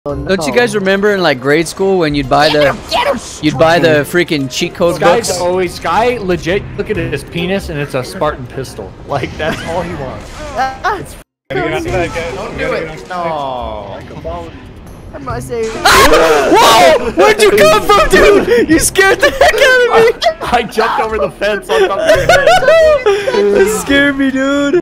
Oh, no. Don't you guys remember in like grade school when you'd buy the freaking cheat code books? Sky legit look at his penis and it's a Spartan pistol. Like that's all he wants. It's Don't do it. No. I'm not saying. Whoa! Where'd you come from, dude? You scared the heck out of me. I jumped over the fence on top of your head. That scared me, dude.